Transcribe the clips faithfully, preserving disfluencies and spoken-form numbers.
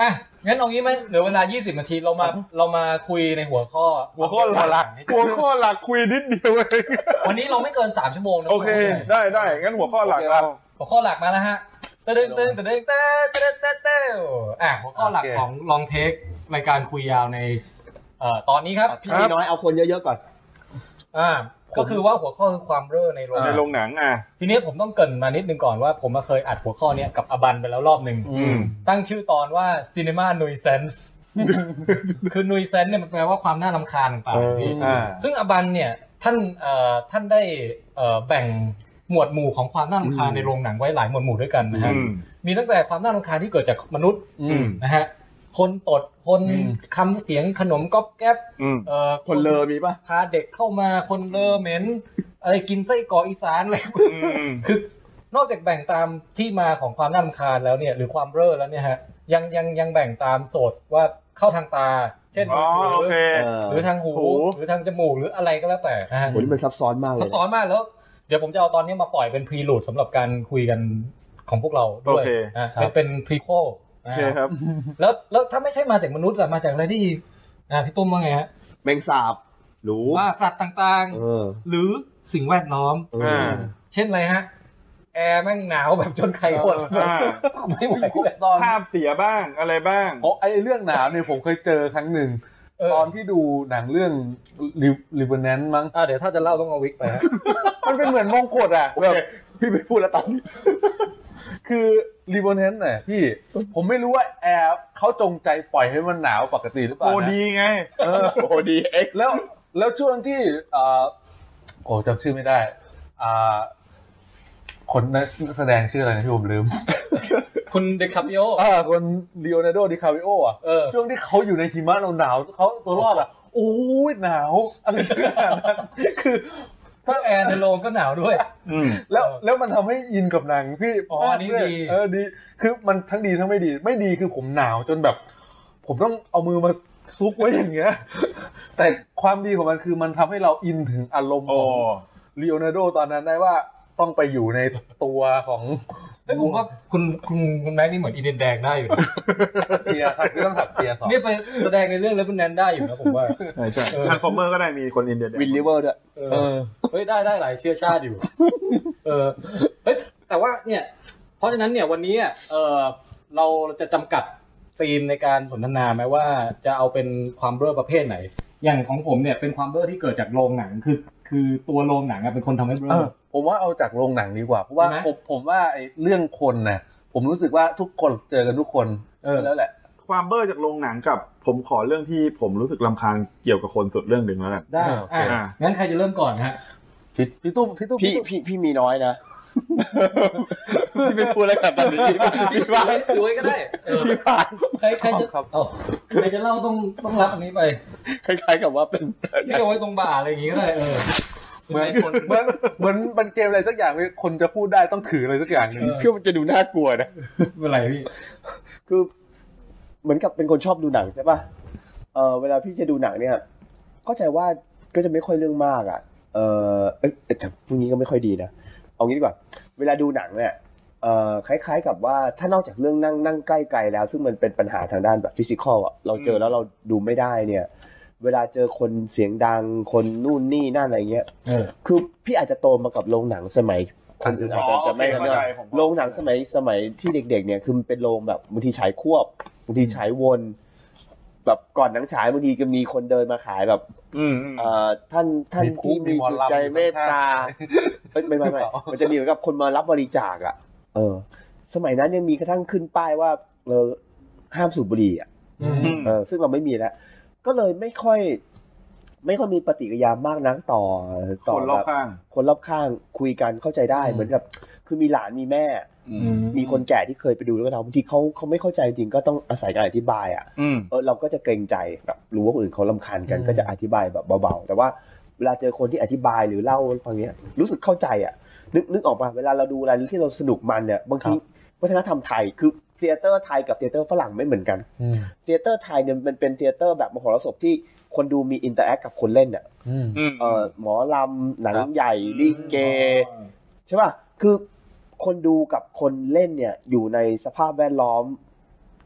อ่ะงั้นเอางี้ไหมเหลือเวลายี่สิบนาทีเรามาเรามาคุยในหัวข้อหัวข้อหลักหัวข้อหลักคุยนิดเดียวเองวันนี้เราไม่เกินสามชั่วโมงนะโอเคได้ได้งั้นหัวข้อหลักเราหัวข้อหลักมาแล้วฮะตึ้งตึ้งตึ้งตึ้งตึ้งตึ้งตึ้งตึ้งอ่ะหัวข้อหลักของลองเทครายการคุยยาวในเอ่อตอนนี้ครับพี่น้อยเอาคนเยอะๆก่อนอ่าก็คือว่าหัวข้อคือความเร่อในโรงในโรงหนังอ่ะทีนี้ผมต้องเกริ่นมานิดนึงก่อนว่าผมมาเคยอัดหัวข้อนี้กับอบันไปแล้วรอบนึงตั้งชื่อตอนว่า Cinema Nuisance คือ Nuisance เนี่ยมันแปลว่าความน่ารำคาญต่างๆพี่ซึ่งอบันเนี่ยท่านเอ่อท่านได้เอ่อแบ่งหมวดหมู่ของความน่ารำคาญในโรงหนังไว้หลายหมวดหมู่ด้วยกันนะฮะมีตั้งแต่ความน่ารำคาญที่เกิดจากมนุษย์นะฮะคนตดคนคำเสียงขนมก๊อบแก๊บเอ่อคนเลอมีป่ะพาเด็กเข้ามาคนเลอเหม็นอะไรกินไส้กรอกอีสานอะไรคือนอกจากแบ่งตามที่มาของความน่ารำคาญแล้วเนี่ยหรือความเร่อแล้วเนี่ยฮะยังยังยังแบ่งตามโสตว่าเข้าทางตาเช่นหรือทางหูหรือทางจมูกหรืออะไรก็แล้วแต่นะฮะโหนี่มันซับซ้อนมากเลยซับซ้อนมากแล้วเดี๋ยวผมจะเอาตอนนี้มาปล่อยเป็นพรีลูดสำหรับการคุยกันของพวกเราด้วยนะเป็นพรีโคลโอเคครับแล้วแล้วถ้าไม่ใช่มาจากมนุษย์ล่ะมาจากอะไรที่อ่าพี่ตุ้มว่าไงฮะแมงสาบหนูว่าสัตว์ต่างๆหรือสิ่งแวดล้อมเช่นอะไรฮะแอร์แม่งหนาวแบบจนไข่หดไม่ไหวตอนภาพเสียบ้างอะไรบ้างเพราะไอ้เรื่องหนาวเนี่ยผมเคยเจอครั้งหนึ่งตอนที่ดูหนังเรื่องลิเบอร์แนนมั้งอ่าเดี๋ยวถ้าจะเล่าต้องเอาวิกไปฮะมันเป็นเหมือนมงกุฎอ่ะแบบพี่ไปพูดแล้วตอนนี้คือรีโบเนนต์น่ะพี่ผมไม่รู้ว่าแอร์เขาจงใจปล่อยให้มันหนาวปกติหรือเปล่านะโอดีไงเออโอดีเอ็กซ์แล้วแล้วช่วงที่อ่าโอ้จำชื่อไม่ได้อ่าคนนักแสดงชื่ออะไรนะที่ผมลืมคุณเดคาปิโออ่าคนลีโอนาร์โดดิคาปิโออ่ะช่วงที่เขาอยู่ในหิมะหนาวๆเขาตัวรอดอ่ะโอ้ยหนาวอะไรขนาดนั้นคือถ้าแอร์ในโรงก็หนาวด้วยแล้วแล้วมันทำให้อินกับหนังพี่อ๋อนี่ดีเออดีคือมันทั้งดีทั้งไม่ดีไม่ดีคือผมหนาวจนแบบผมต้องเอามือมาซุกไว้อย่างเงี้ยแต่ความดีของมันคือมันทำให้เราอินถึงอารมณ์ของลีโอนาร์โดตอนนั้นได้ว่าต้องไปอยู่ในตัวของผมว่าคุณคุณคุณแม็กนี่เหมือนอีเดนแดงได้อยู่นะเตียครับไม่ต้องถักเตียสองนี่ไปแสดงในเรื่องแล้วคุณแนนได้อยู่นะผมว่าใช่ทางฟอร์เมอร์ก็ได้มีคนอินเดียวินลิเวอร์ด้วยเออเฮ้ยได้ได้หลายเชื้อชาติอยู่เออเฮ้ยแต่ว่าเนี่ยเพราะฉะนั้นเนี่ยวันนี้เออเราจะจำกัดธีมในการสนทนาไหมว่าจะเอาเป็นความเบ้อประเภทไหนอย่างของผมเนี่ยเป็นความเบ้อที่เกิดจากโรงหนังคือคือตัวโรงหนังเป็นคนทำให้เบ้อผมว่าเอาจากโรงหนังดีกว่าเพราะว่าผมผมว่าไอ้เรื่องคนน่ะผมรู้สึกว่าทุกคนเจอกันทุกคนเออแล้วแหละความเบ้อจากโรงหนังกับผมขอเรื่องที่ผมรู้สึกรำคาญเกี่ยวกับคนสุดเรื่องหนึ่งแล้วกันได้อ่างั้นใครจะเริ่มก่อนฮะพี่พี่ตุ้มพี่ตุ้มพี่พี่พี่มีน้อยนะพี่ไม่พูดแล้วกันตอนนี้พี่ว่าดูก็ได้พี่ผ่านใครใครจะเอ้าใครจะเล่าต้องต้องรับอันนี้ไปคล้ายๆกับว่าเป็นพี่เอาไว้ตรงบ่าอะไรอย่างงี้ก็ได้เออเหมือนเหมือนเหมือนมันเกมอะไรสักอย่างคนจะพูดได้ต้องถืออะไรสักอย่างนึงคือมันจะดูน่ากลัวนะเป็นไรพี่คือเหมือนกับเป็นคนชอบดูหนังใช่ป่ะเออเวลาพี่จะดูหนังเนี่ยเข้าใจว่าก็จะไม่ค่อยเรื่องมากอ่ะเออเอ๊ะแต่พวกนี้ก็ไม่ค่อยดีนะเอางี้ดีกว่าเวลาดูหนังเนี่ยเอ่อคล้ายๆกับว่าถ้านอกจากเรื่องนั่งนั่งใกล้ไกลแล้วซึ่งมันเป็นปัญหาทางด้านแบบฟิสิกอลอ่ะเราเจอแล้วเราดูไม่ได้เนี่ยเวลาเจอคนเสียงดังคนนู่นนี่นั่นอะไรเงี้ยคือพี่อาจจะโตมากับโรงหนังสมัยคนอื่นอาจจะจะไม่เรื่องโรงหนังสมัยสมัยที่เด็กๆเนี่ยคือมันเป็นโรงแบบบางทีฉายควบบางทีฉายวนแบบก่อนหนังฉายบางทีก็มีคนเดินมาขายแบบเอ่อท่านท่านที่มีจิตใจเมตตาไม่ไม่ไม่มันจะมีเหมือนกับคนมารับบริจาคอ่ะเออสมัยนั้นยังมีกระทั่งขึ้นป้ายว่าเออห้ามสูบบุหรี่อ่ะเออซึ่งเราไม่มีแล้วก็เลยไม่ค่อยไม่ค่อยมีปฏิกิริยามากนักต่อต่อคนรอบข้างคนรอบข้างคุยกันเข้าใจได้เหมือนกับคือมีหลานมีแม่มีคนแก่ที่เคยไปดูแล้วก็ทำบางทีเขาเขาไม่เข้าใจจริงก็ต้องอาศัยการอธิบายอ่ะเออเราก็จะเกรงใจแบบรู้ว่าคนอื่นเขารำคาญกันก็จะอธิบายแบบเบาๆแต่ว่าเวลาเจอคนที่อธิบายหรือเล่าฟังเนี้ยรู้สึกเข้าใจอ่ะนึกนึกออกมาเวลาเราดูอะไรที่เราสนุกมันเนี่ยบางทีวัฒนธรรมไทยคือเธียเตอร์ไทยกับเธียเตอร์ฝรั่งไม่เหมือนกันเธียเตอร์ไทยเนี่ยมันเป็นเธียเตอร์แบบมโหรสพที่คนดูมีอินเตอร์แอคกับคนเล่นอ่ะเออหมอลำหนังใหญ่ลิเกใช่ป่ะคือคนดูกับคนเล่นเนี่ยอยู่ในสภาพแวดล้อม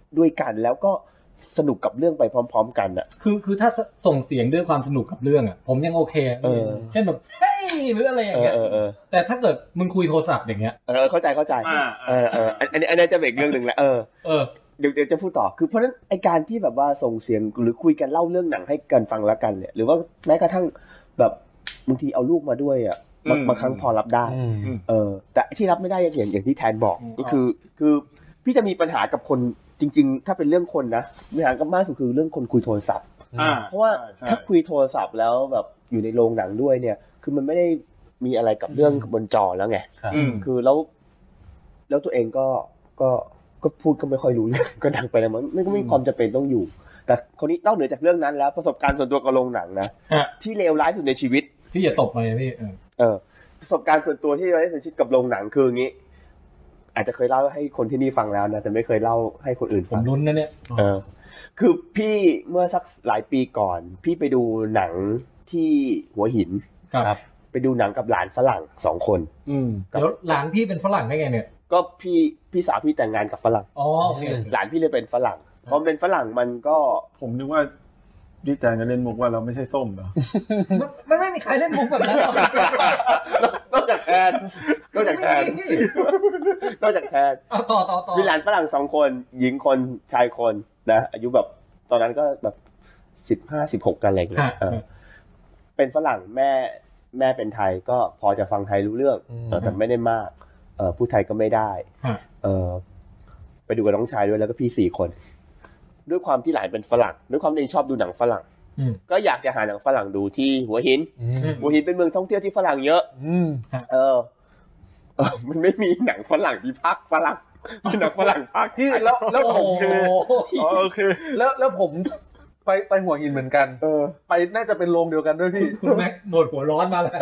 ด้วยกันแล้วก็สนุกกับเรื่องไปพร้อมๆกันอ่ะคือคือถ้าส่งเสียงด้วยความสนุกกับเรื่องอ่ะผมยังโอเคเช่นแบบเฮ้ยหรืออะไรอย่างเงี้ยแต่ถ้าเกิดมึงคุยโทรศัพท์อย่างเงี้ยเออเข้าใจเข้าใจเออเอออันนี้อันนี้จะเบรกเรื่องนึงแล้วเออเออเดี๋ยวเดี๋ยวจะพูดต่อคือเพราะฉะนั้นไอการที่แบบว่าส่งเสียงหรือคุยกันเล่าเรื่องหนังให้กันฟังแล้วกันเนี่ยหรือว่าแม้กระทั่งแบบบางทีเอาลูกมาด้วยอ่ะบางครั้งพอรับได้เออแต่ที่รับไม่ได้อย่างอย่างที่แทนบอกก็คือคือพี่จะมีปัญหากับคนจริงๆถ้าเป็นเรื่องคนนะปัญหากับมากสุดคือเรื่องคนคุยโทรศัพท์เพราะว่าถ้าคุยโทรศัพท์แล้วแบบอยู่ในโรงหนังด้วยเนี่ยคือมันไม่ได้มีอะไรกับเรื่องบนจอแล้วไงคือแล้วแล้วตัวเองก็ก็ก็พูดก็ไม่ค่อยรู้เรื่องก็ดังไปแล้วมันไม่ก็ไม่มีความจำเป็นต้องอยู่แต่คนนี้นอกเหนือจากเรื่องนั้นแล้วประสบการณ์ส่วนตัวกับโรงหนังนะที่เลวร้ายสุดในชีวิตพี่อย่าตบเลยพี่เออประสบการณ์ส่วนตัวที่เราได้สัมผัสกับโรงหนังคืออย่างนี้อาจจะเคยเล่าให้คนที่นี่ฟังแล้วนะแต่ไม่เคยเล่าให้คนอื่นฟังผมลุ้นนะเนี่ยเออคือพี่เมื่อสักหลายปีก่อนพี่ไปดูหนังที่หัวหินครับไปดูหนังกับหลานฝรั่งสองคนอืมแล้วหลานพี่เป็นฝรั่งได้ไงเนี่ยก็พี่พี่สาวพี่แต่งงานกับฝรั่งอ๋อโอเคหลานพี่เลยเป็นฝรั่งพอเป็นฝรั่งมันก็ผมนึกว่าพี่แตนจะเล่นมุกว่าเราไม่ใช่ส้มเหรอมันไม่มีใครเล่นมุกแบบนั้นหรอกนอกจากแทนนอกจากแทนนอกจากแทนต่อต่อต่อมีหลานฝรั่งสองคนหญิงคนชายคนนะอายุแบบตอนนั้นก็แบบสิบห้าสิบหกกันอะไรอย่างเงี้ยเป็นฝรั่งแม่แม่เป็นไทยก็พอจะฟังไทยรู้เรื่องแต่ไม่ได้มากพูดไทยก็ไม่ได้ไปดูกับน้องชายด้วยแล้วก็พี่สี่คนด้วยความที่หลานเป็นฝรั่งด้วยความที่เองชอบดูหนังฝรั่งก็อยากจะหาหนังฝรั่งดูที่หัวหินหัวหินเป็นเมืองท่องเที่ยวที่ฝรั่งเยอะเออมันไม่มีหนังฝรั่งที่ภาคฝรั่งมีหนังฝรั่งภาคที่แล้วแล้วผมคือโอเคแล้วแล้วผมไปไปหัวหินเหมือนกันเออไปน่าจะเป็นโรงเดียวกันด้วยพี่คุณแม็กหมดหัวร้อนมาแล้ว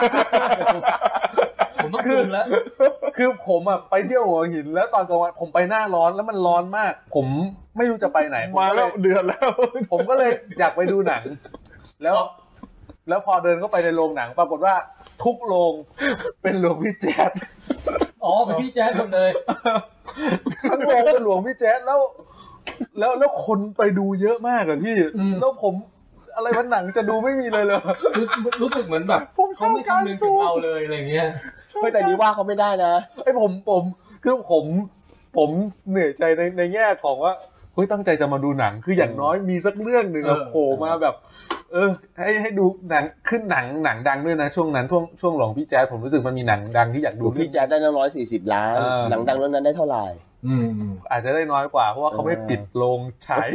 ผมต้องคืนแล้วคือผมอ่ะไปเที่ยวหัวหินแล้วตอนกลางวันผมไปหน้าร้อนแล้วมันร้อนมากผมไม่รู้จะไปไหนมาแล้วเดือนแล้วผมก็เลยอยากไปดูหนังแล้วแล้วพอเดินเข้าไปในโรงหนังปรากฏว่าทุกโรงเป็นหลวงพี่แจ๊ดอ๋อเป็นพี่แจ๊ดหมดเลยทั้งโรงเป็นหลวงพี่แจ๊ดแล้วแล้วแล้วคนไปดูเยอะมากอ่ะพี่แล้วผมอะไรวันหนังจะดูไม่มีเลยเลยคือรู้สึกเหมือนแบบเขาไม่คำนึงถึงเราเลยอะไรเงี้ยไม่แต่นี้ว่าเขาไม่ได้นะไอ้ผมผมคือผมผมเหนื่อยใจในในแง่ของว่าเฮ้ยตั้งใจจะมาดูหนังคืออย่างน้อยมีสักเรื่องนึงโผล่มาแบบเออให้ให้ดูหนังขึ้นหนังหนังดังด้วยนะช่วงนั้นช่วงช่วงหลวงพี่แจ๊ดผมรู้สึกมันมีหนังดังที่อยากดูพี่แจ๊ดได้หนึ่งร้อยสี่สิบล้านหนังดังเรื่องนั้นได้เท่าไหร่อืมอาจจะได้น้อยกว่าเพราะว่าเขาไม่ปิดโรงฉาย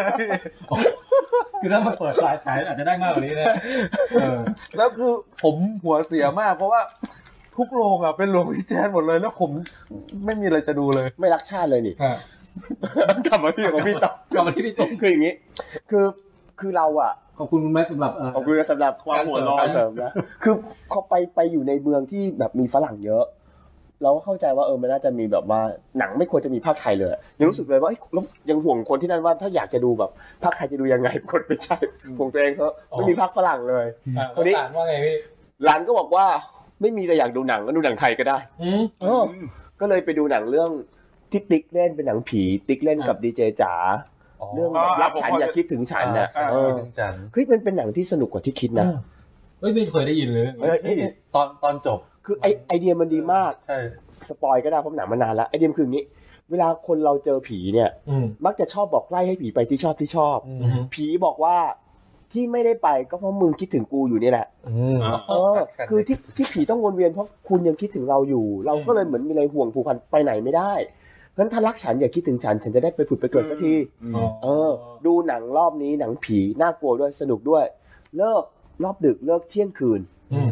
คือถ้ามันเปิดฉายฉายอาจจะได้มากกว่านี้นะแล้วคือผมหัวเสียมากเพราะว่าทุกโรงอ่ะเป็นโรงพี่แจ๊ดหมดเลยแล้วผมไม่มีอะไรจะดูเลยไม่รักชาติเลยนี่กลับมาที่ของพี่ต่อกลับมาที่พี่ต้นคืออย่างนี้คือคือเราอ่ะขอบคุณคุณแม่สำหรับขอบคุณสำหรับความหัวร้อนเสริมนะคือเขาไปไปอยู่ในเมืองที่แบบมีฝรั่งเยอะเราก็เข้าใจว่าเออมันน่าจะมีแบบว่าหนังไม่ควรจะมีภาคไทยเลยยังรู้สึกเลยว่ายังห่วงคนที่นั่นว่าถ้าอยากจะดูแบบภาคไทยจะดูยังไงกดไม่ใช่ห่วงตัวเองเขาไม่มีภาคฝรั่งเลยคนนี้ว่าไงพี่ร้านก็บอกว่าไม่มีแต่อยากดูหนังก็ดูหนังไทยก็ได้เออก็เลยไปดูหนังเรื่องที่ติ๊กเล่นเป็นหนังผีติ๊กเล่นกับดีเจจ๋าเรื่องรักฉันอย่าคิดถึงฉันน่ะเออเฮ้ยมันเป็นหนังที่สนุกกว่าที่คิดนะเฮ้ยไม่เคยได้ยินเลยตอนตอนจบคือไอไอเดียมันดีมากใช่สปอยก็ได้เพราะหนังมานานแล้วไอเดียคืออย่างนี้เวลาคนเราเจอผีเนี่ยมักจะชอบบอกไล่ให้ผีไปที่ชอบที่ชอบผีบอกว่าที่ไม่ได้ไปก็เพราะมึงคิดถึงกูอยู่นี่แหละเออคือที่ที่ผีต้องวนเวียนเพราะคุณยังคิดถึงเราอยู่เราก็เลยเหมือนมีอะไรห่วงผูกพันไปไหนไม่ได้งั้นถ้ารักฉันอย่าคิดถึงฉันฉันจะได้ไปผุดไปเกิดสักทีเออดูหนังรอบนี้หนังผีน่ากลัวด้วยสนุกด้วยเลิกรอบดึกเลิกเที่ยงคืน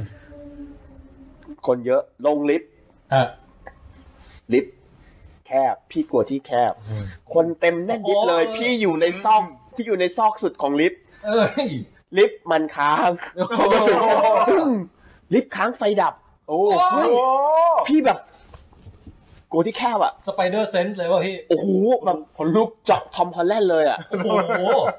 คนเยอะลงลิฟต์ลิฟต์แคบพี่กลัวที่แคบคนเต็มแน่นลิฟต์เลยพี่อยู่ในซอกพี่อยู่ในซอกสุดของลิฟต์ลิฟต์มันค้างซึ่งลิฟต์ค้างไฟดับโอ้พี่แบบกลัวที่แคบอะสไปเดอร์เซนส์เลยว่ะพี่โอ้โหแบบขนลุกจับทอมฮอลแลนด์เลยอะโอ้โห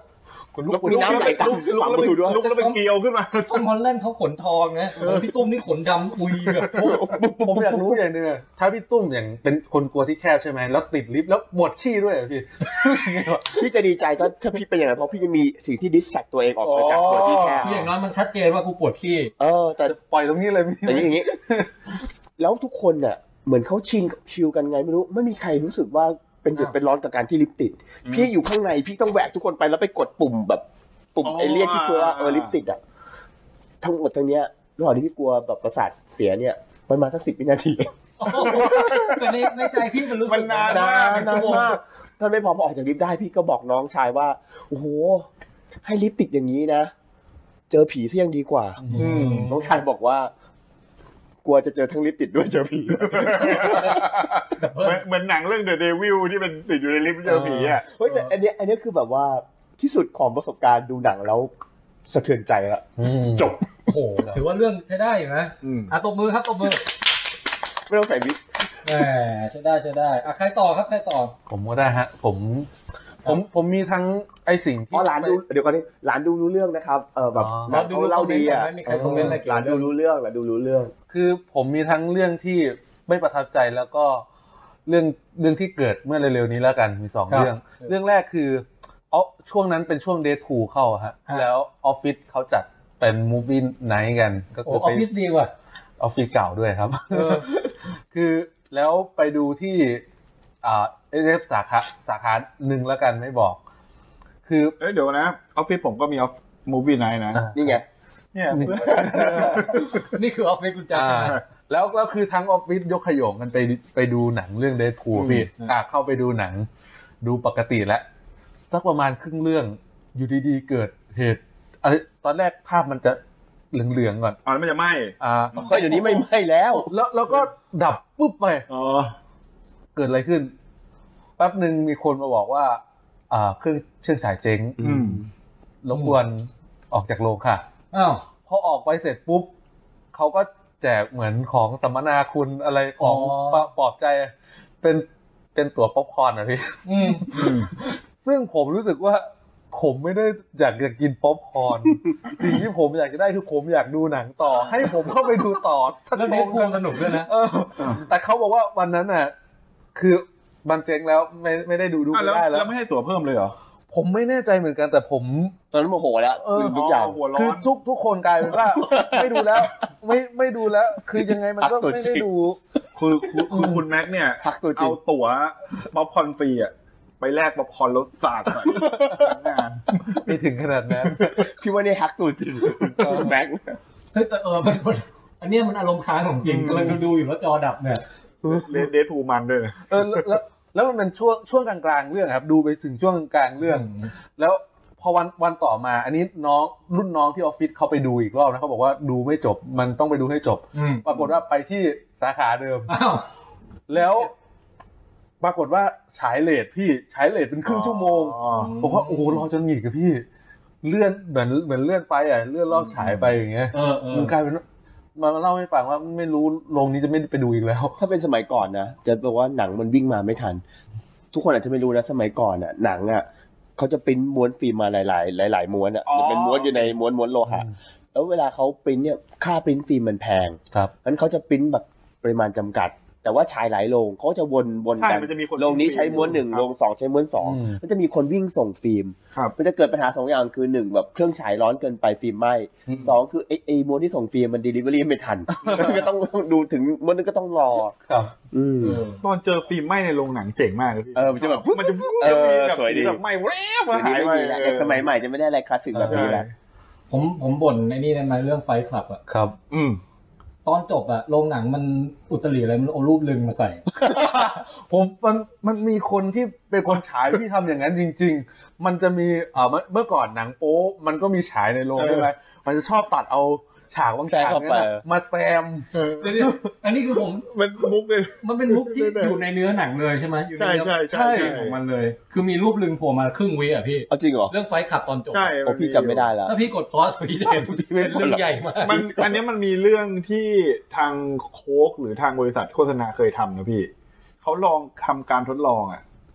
คุณลุกมีน้ำไหลตามลุกฝั่งแล้วมือด้วยลุกแล้วเป็นเกลียวขึ้นมาทอมฮอลแลนด์เขาขนทองนะพี่ตุ้มนี่ขนดำอุยแบบโอ้ผมอยากรู้อย่างนึงถ้าพี่ตุ้มอย่างเป็นคนกลัวที่แคบใช่ไหมแล้วติดลิฟต์แล้วหมดขี้ด้วยพี่รู้สึกไงวะพี่จะดีใจก็ถ้าพี่เป็นอย่างนั้นเพราะพี่จะมีสิ่งที่ดิสแทรกตัวเองออกมาจากตัวที่แคบคืออย่างน้อยมันชัดเจนว่ากูปวดขี้เออแต่จะปล่อยตรงนี้เลยพี่แต่อย่างนี้ แล้วทุกคนเนี่ยเหมือนเขาชินกับชิลกันไงไม่รู้ไม่มีใครรู้สึกว่าเป็นเดือดเป็นร้อนกับการที่ลิฟต์ติดพี่อยู่ข้างในพี่ต้องแหวกทุกคนไปแล้วไปกดปุ่มแบบปุ่มไอเรียกที่กลัวว่าเออลิฟต์ติดอ่ะทั้งหมดทั้งเนี้ยระหว่างที่พี่กลัวแบบประสาทเสียเนี่ยมันมาสักสิบวินาทีแต่ในในใจพี่มันรู้สึกมันนานนานนานมากท่านไม่พอพอออกจากลิฟต์ได้พี่ก็บอกน้องชายว่าโอ้โหให้ลิฟต์ติดอย่างนี้นะเจอผีซะยังดีกว่าน้องชายบอกว่ากลัวจะเจอทั้งลิฟต์ติดด้วยเจอผีเหมือนเหมือนหนังเรื่อง The Devil ที่เป็นติดอยู่ในลิฟต์เจอผีอ่ะเฮ้ยแต่อันเนี้ยอันเนี้ยคือแบบว่าที่สุดของประสบการณ์ดูหนังแล้วสะเทือนใจละจบโอ้โหถือว่าเรื่องใช้ได้อยู่นะอ่ะตบมือครับตบมือไม่ต้องใส่วิกแหมใช้ได้ใช้ได้อ่ะใครต่อครับใครต่อผมก็ได้ฮะผมผมผมมีทั้งไอสิ่งที่อ๋อหลานดูเดี๋ยวก่อนนี่หลานดูรู้เรื่องนะครับเออแบบหลานดูเล่าดีอ่ะไม่มีใครคอมเมนต์อะไรเกี่ยวหลากัน บดูรู้เรื่องหลานดูรู้เรื่องคือผมมีทั้งเรื่องที่ไม่ประทับใจแล้วก็เรื่องเรื่องที่เกิดเมื่อเร็วๆนี้แล้วกันมีสองเรื่องเรื่องแรกคืออ๋อช่วงนั้นเป็นช่วงเดทพูลเข้าฮะแล้วออฟฟิศเขาจัดเป็นมูฟวี่ไนท์กันก็โอ้ออฟฟิศดีว่ะออฟฟิศเก่าด้วยครับคือแล้วไปดูที่อ่าเอฟสาขาสาขาหนึ่งแล้วกันไม่บอกคือเอ้ยเดี๋ยวนะออฟฟิศผมก็มีออฟมูฟวี่ไนท์นะนี่ไงเนี่ยนี่คือออฟฟิศคุณแจ็คใช่ไหมแล้วแล้วคือทั้งออฟฟิศยกขยงกันไปไปดูหนังเรื่องเดดพูลพี่อ่ะเข้าไปดูหนังดูปกติแล้วสักประมาณครึ่งเรื่องอยู่ดีๆเกิดเหตุอะไรตอนแรกภาพมันจะเหลืองๆก่อนอ๋อแล้วมันจะไหม้อ่าก็เดี๋ยวนี้ไม่ไหม้แล้วแล้วแล้วก็ดับปุ๊บไปอ๋อเกิดอะไรขึ้นแป๊บนึงมีคนมาบอกว่าอ่าเครื่องเครื่องฉายเจ๊งรบกวนออกจากโรงค่ะอ้าวพอออกไปเสร็จปุ๊บเขาก็แจกเหมือนของสัมมนาคุณอะไรของปลอบใจเป็นเป็นตั๋วป๊อปคอร์นนะพี่ซึ่งผมรู้สึกว่าผมไม่ได้อยากจะกินป๊อปคอร์นสิ่งที่ผมอยากจะได้คือผมอยากดูหนังต่อให้ผมเข้าไปดูต่อแล้วเดทพูลสนุกด้วยนะแต่เขาบอกว่าวันนั้นน่ะคือมันเจ๊งแล้วไม่ไม่ได้ดูดูไม่ได้แล้วแล้วไม่ให้ตั๋วเพิ่มเลยเหรอผมไม่แน่ใจเหมือนกันแต่ผมตอนนั้นโมโหแล้วลืมทุกอย่างคือทุกทุกคนกลายเป็นว่าไม่ดูแล้วไม่ไม่ดูแล้วคือยังไงมันก็ไม่ได้ดูคือคือคุณแม็กเนี่ยเอาตั๋วป๊อปคอร์นฟรีอ่ะไปแลกป๊อปคอร์นรสสาดหน่อยงานไม่ถึงขนาดนั้นพี่ว่านี่ฮักตัวจริงแม็กเฮ้ยแต่เออมันอันนี้มันอารมณ์ค้างของจริงกำลังดูๆอยู่แล้วจอดับเนี่ยเดทพูลมันด้วยเออแล้วแล้วมันเป็นช่วงช่วงกลางๆเรื่องครับดูไปถึงช่วงกลางเรื่องแล้วพอวันวันต่อมาอันนี้น้องรุ่นน้องที่ออฟฟิศเขาไปดูอีกรอบนะเขาบอกว่าดูไม่จบมันต้องไปดูให้จบปรากฏว่าไปที่สาขาเดิมแล้วปรากฏว่าฉายเลทพี่ฉายเลทเป็นครึ่งชั่วโมงบอกว่าโอ้โหรอจนหงิกกับพี่เลื่อนเหมือนเหมือนเลื่อนไปอ่ะเลื่อนรอบฉายไปอย่างเงี้ยมันกลายเป็นมาเล่าให้ฟังว่าไม่รู้โรงนี้จะไม่ไปดูอีกแล้วถ้าเป็นสมัยก่อนนะจะบอกว่าหนังมันวิ่งมาไม่ทันทุกคนอาจจะไม่รู้นะสมัยก่อนน่ะหนังอ่ะเขาจะปริ้นม้วนฟิล์มมาหลายๆหลายๆม้วนอ่ะจะเป็นม้วนอยู่ในม้วนม้วนโลหะแล้วเวลาเขาปริ้นเนี่ยค่าปริ้นฟิล์มมันแพงครับงั้นเขาจะปริ้นแบบปริมาณจำกัดแต่ว่าฉายหลายโรงเขาจะวนวนกันโรงนี้ใช้ม้วนหนึ่งโรงสองใช้ม้วนสองมันจะมีคนวิ่งส่งฟิล์มมันจะเกิดปัญหาสองอย่างคือหนึ่งแบบเครื่องฉายร้อนเกินไปฟิล์มไหม้สองคือไอ้ไอ้ม้วนที่ส่งฟิล์มมันเดลิเวอรี่ไม่ทันก็ต้องดูถึงม้วนนึงก็ต้องรอครับตอนเจอฟิล์มไหม้ในโรงหนังเจ๋งมากเลยพี่เออมันจะแบบมันจะเออสวยดีแบบไหม้แวบมาหายไปแต่สมัยใหม่จะไม่ได้อะไรคลาสสิกแบบนี้แหละผมผมบ่นในนี่ได้ไหมเรื่องไฟท์คลับอ่ะครับอืมตอนจบอะโรงหนังมันอุตริอะไรมันเอารูปลึงมาใส่ผมมันมันมีคนที่เป็นคนฉายที่ทำอย่างนั้นจริงๆมันจะมีเอ่อเมื่อก่อนหนังโป๊มันก็มีฉายในโรงใช่ไหมมันจะชอบตัดเอาฉากบางฉากเนี่ยมาแซมเดี๋ยวอันนี้คือผมมันมุกเลยมันเป็นมุกที่อยู่ในเนื้อหนังเลยใช่ไหมอยู่ในเนื้อใช่ของมันเลยคือมีรูปลึงโผล่มาครึ่งวิอ่ะพี่เอาจริงเหรอเรื่องไฟขับตอนจบใช่โอ้พี่จำไม่ได้แล้วถ้าพี่กดพอสพี่จะเห็นเป็นเรื่องใหญ่มากมันอันนี้มันมีเรื่องที่ทางโค้กหรือทางบริษัทโฆษณาเคยทำนะพี่เขาลองทำการทดลองอ่ะ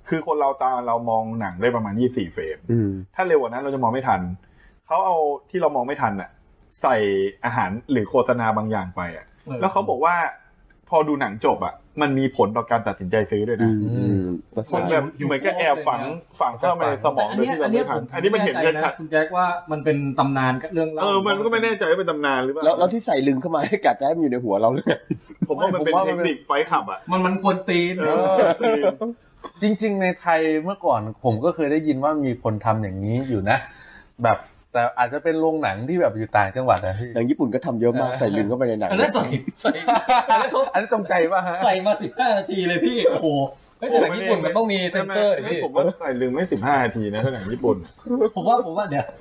คือคนเราตาเรามองหนังได้ประมาณยี่สิบสี่เฟรมถ้าเร็วกว่านั้นเราจะมองไม่ทันเขาเอาที่เรามองไม่ทันอ่ะใส่อาหารหรือโฆษณาบางอย่างไปอ่ะแล้วเขาบอกว่าพอดูหนังจบอ่ะมันมีผลต่อการตัดสินใจซื้อด้วยนะมันแบบเหมือนกับแอบฝังฝังเข้ามาในสมองโดยที่เราไม่ทันอันนี้มันเห็นชัดคุณแจ็คว่ามันเป็นตำนานเรื่องเล่าเออมันก็ไม่แน่ใจว่าเป็นตำนานหรือเปล่าแล้วที่ใส่ลึงเข้ามาให้กัดจะให้มันอยู่ในหัวเราเลยผมว่ามันเป็นเทคนิคไฟขับอ่ะมันมันกวนตีนจริงๆในไทยเมื่อก่อนผมก็เคยได้ยินว่ามีคนทำอย่างนี้อยู่นะแบบแต่อาจจะเป็นโรงหนังที่แบบอยู่ต่างจังหวัดนะพี่หนังญี่ปุ่นก็ทำเยอะมากใส่ลึงเข้าไปในหนังอันนั้นใส่ใส่อันนั้นเขาอันนั้นจงใจป่ะฮะใส่มาสิบห้านาทีเลยพี่โอ้โหแต่หนังญี่ปุ่นมันต้องมีเซ็นเซอร์ดิพี่ผมว่าใส่ลึงไม่สิบห้านาทีนะถ้าหนังญี่ปุ่นผมว่าผมว่าเดี๋ยว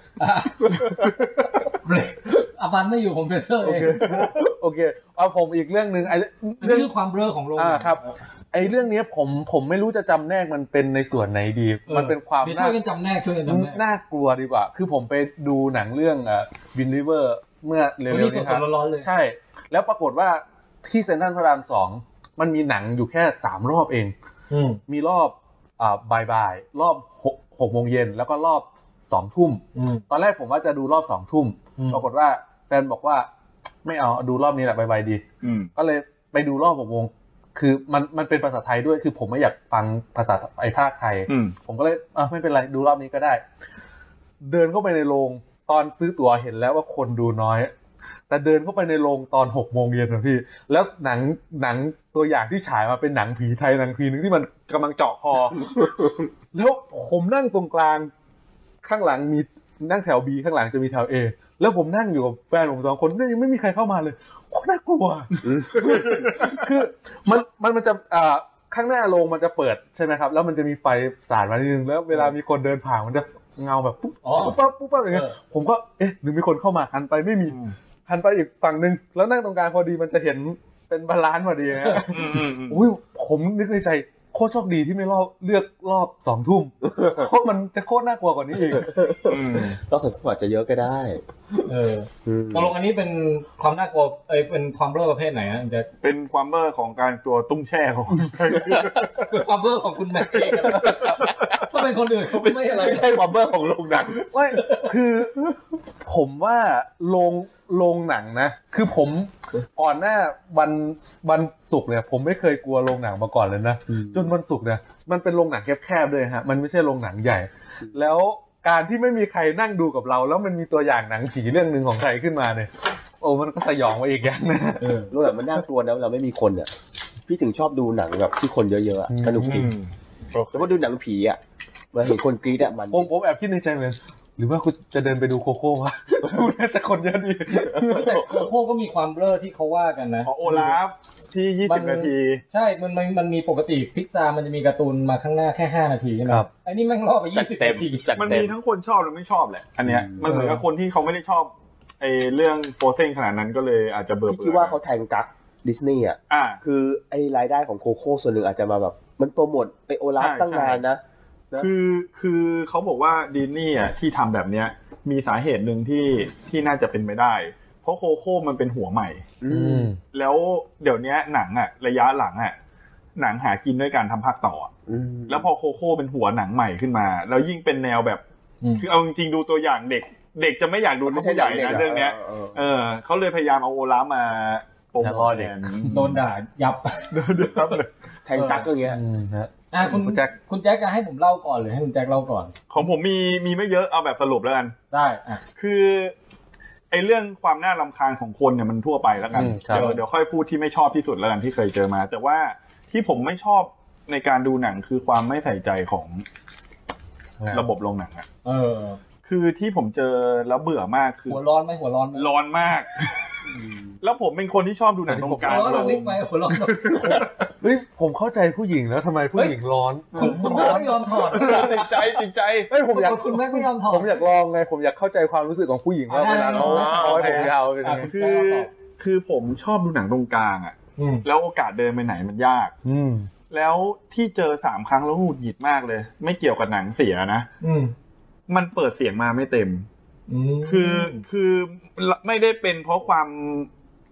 อาบันไม่อยู่ผมเซ็นเซอร์เองโอเคเอาผมอีกเรื่องนึงไอ้เรื่องความเบ้อของโรงอ่าครับไอ้เรื่องนี้ผมผมไม่รู้จะจำแนกมันเป็นในส่วนไหนดีมันเป็นความช่วยกันจำแนกช่วยกันจำแนกน่ากลัวดีกว่าคือผมไปดูหนังเรื่องอ่าวินริเวอร์เมื่อเร็วๆนี้ครับใช่แล้วปรากฏว่าที่เซ็นทรัลพระรามสองมันมีหนังอยู่แค่สามรอบเองมีรอบอ่าบ่ายๆรอบหกโมงเย็นแล้วก็รอบสองทุ่มตอนแรกผมว่าจะดูรอบสองทุ่มปรากฏว่าแฟนบอกว่าไม่เอาดูรอบนี้แหละบ่ายๆดีก็เลยไปดูรอบหกโมงคือมันมันเป็นภาษาไทยด้วยคือผมไม่อยากฟังภาษาไอ้ภาคไทยผมก็เลยอ่ะไม่เป็นไรดูรอบนี้ก็ได้เดินเข้าไปในโรงตอนซื้อตั๋วเห็นแล้วว่าคนดูน้อยแต่เดินเข้าไปในโรงตอนหกโมงเย็นนะพี่แล้วหนังหนังตัวอย่างที่ฉายมาเป็นหนังผีไทยหนังผีนึงที่มันกำลังเจาะคอแล้วผมนั่งตรงกลางข้างหลังมีนั่งแถว B ข้างหลังจะมีแถว A แล้วผมนั่งอยู่กับแฟนผมสองคนนี่ยังไม่มีใครเข้ามาเลยโคตรน่ากลัวคือมันมันมันจะอ่าข้างหน้าโรงมันจะเปิดใช่ไหมครับแล้วมันจะมีไฟสาดมานิดนึงแล้วเวลามีคนเดินผ่านมันจะเงาแบบปุ๊บปุ๊บปั๊บปุ๊บปั๊บอย่างเงี้ยผมก็เอ๊ะหรือมีคนเข้ามาหันไปไม่มีหันไปอีกฝั่งนึงแล้วนั่งตรงกลางพอดีมันจะเห็นเป็นบาลานซ์พอดีนะอุ้ยผมนึกในใจโคตรโชคดีที่ไม่รอบเลือกรอบสองทุ่มเพราะมันจะโคตรน่ากลัวกว่านี้อีกรอบสองทุ่มอาจจะเยอะก็ได้เออตกลงอันนี้เป็นความน่ากลัวเอ้ยเป็นความเบ้อประเภทไหนฮะจะเป็นความเบ้อของการตัวตุ้งแช่ของเป็นความเบ้อของคุณแม็กเองถ้าเป็นคนอื่นเขาไม่อะไรไม่ใช่ความเบ้อของโรงหนังไม่คือผมว่าโรงโรงหนังนะคือผมก่อนหน้าวันวันศุกร์เนี่ยผมไม่เคยกลัวโรงหนังมาก่อนเลยนะจนวันศุกร์เนี่ยมันเป็นโรงหนังแคบๆด้วยฮะมันไม่ใช่โรงหนังใหญ่แล้วการที่ไม่มีใครนั่งดูกับเราแล้วมันมีตัวอย่างหนังผีเรื่องนึงของใครขึ้นมาเนี่ยโอ้มันก็สยองไปอีกอย่างนะเออโรงหนังมันน่ากลัวนะเราไม่มีคนอ่ะพี่ถึงชอบดูหนังแบบที่คนเยอะๆอ่ะสนุกดีแต่ว่าดูหนังผีอ่ะเมื่อเห็นคนกรี๊ดอ่ะมันผมผมแอบคิดในใจเลยหรือว่าคุณจะเดินไปดูโคโค่วะน่าจะคนเยอะดีแต่โคโค่ก็มีความเบ้อที่เขาว่ากันนะโอลาฟที่ยี่สิบนาทีใช่มันมันมันมีปกติพิกซามันจะมีการ์ตูนมาข้างหน้าแค่ห้านาทีใช่มั้ยอันนี้แม่งรอไปยี่สิบนาทีมันมีทั้งคนชอบและไม่ชอบแหละอันเนี้ยมันเหมือนกับคนที่เขาไม่ได้ชอบไอ้เรื่องโฟร์เซนขนาดนั้นก็เลยอาจจะเบื่อๆคิดว่าเขาแทงกั๊กดิสนีย์อ่ะคือไอ้รายได้ของโคโค่ส่วนหนึ่งอาจจะมาแบบมันโปรโมทไอ้โอลาฟตั้งนานนะคือคือเขาบอกว่าดิสนีย์อ่ะที่ทำแบบเนี้ยมีสาเหตุหนึ่งที่ที่น่าจะเป็นไม่ได้เพราะโคโค่มันเป็นหัวใหม่แล้วเดี๋ยวนี้หนังอ่ะระยะหลังอ่ะหนังหากินด้วยการทำภาคต่อแล้วพอโคโค่เป็นหัวหนังใหม่ขึ้นมาแล้วยิ่งเป็นแนวแบบคือเอาจริงๆดูตัวอย่างเด็กเด็กจะไม่อยากดูผู้ใหญ่นะเรื่องเนี้ยเออเขาเลยพยายามเอาโอลาฟมาโปรโมทเด็กโดนด่ายับโดนด่าเลยแทงจักก็อย่างเงี้ยอ่ะคุณแจ็คคุณแจ็คจะให้ผมเล่าก่อนหรือให้คุณแจ็คเล่าก่อนของผมมีมีไม่เยอะเอาแบบสรุปแล้วกันได้อ่ะคือไอ้เรื่องความน่ารำคาญของคนเนี่ยมันทั่วไปแล้วกันเดี๋ยวเดี๋ยวค่อยพูดที่ไม่ชอบที่สุดแล้วกันที่เคยเจอมาแต่ว่าที่ผมไม่ชอบในการดูหนังคือความไม่ใส่ใจของระบบโรงหนังอ่ะเออคือที่ผมเจอแล้วเบื่อมากคือหัวร้อนไหมหัวร้อนไหมร้อนมากแล้วผมเป็นคนที่ชอบดูหนังตรงกลางเราวิ่งไปหัวร้อนเฮ้ยผมเข้าใจผู้หญิงแล้วทำไมผู้หญิงร้อนคุณคุณไม่ยอมถอดติดใจติดใจเฮ้ยผมอยากคุณแม่ไม่ยอมถอดผมอยากลองไงผมอยากเข้าใจความรู้สึกของผู้หญิงว่าเวลาเขาเขาให้ผมยาวเป็นยังไงคือคือผมชอบดูหนังตรงกลางอ่ะแล้วโอกาสเดินไปไหนมันยากแล้วที่เจอสามครั้งแล้วหงุดหงิดมากเลยไม่เกี่ยวกับหนังเสียนะมันเปิดเสียงมาไม่เต็มคือคือไม่ได้เป็นเพราะความ